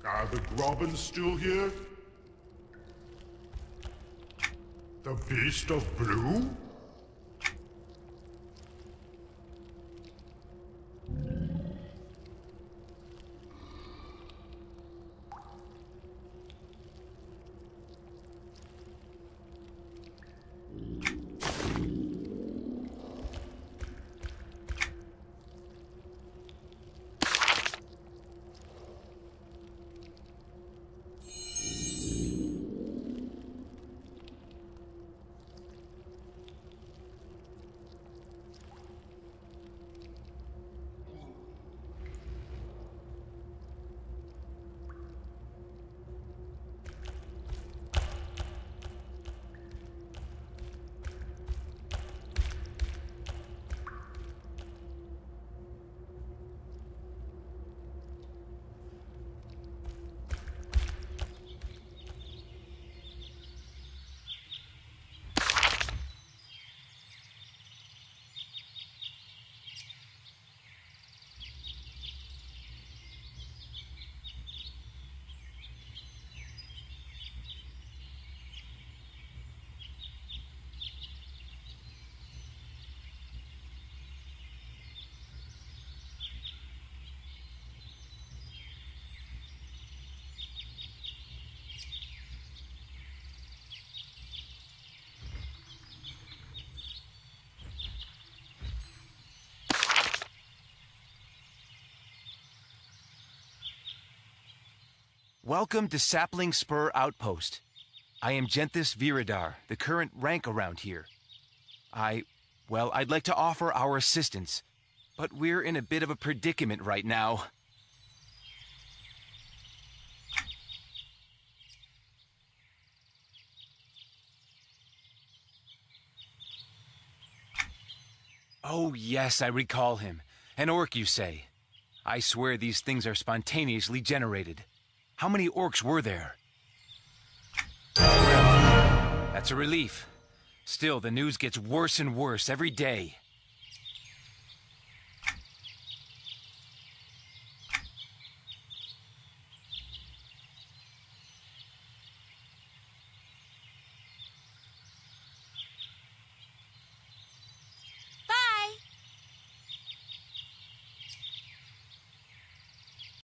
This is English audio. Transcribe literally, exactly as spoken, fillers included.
Are the Grobbins still here? The Beast of Blue? Welcome to Sapling Spur Outpost. I am Genthis Viridar, the current rank around here. I... well, I'd like to offer our assistance, but we're in a bit of a predicament right now. Oh yes, I recall him. An orc, you say? I swear these things are spontaneously generated. How many orcs were there? Well, that's a relief. Still, the news gets worse and worse every day.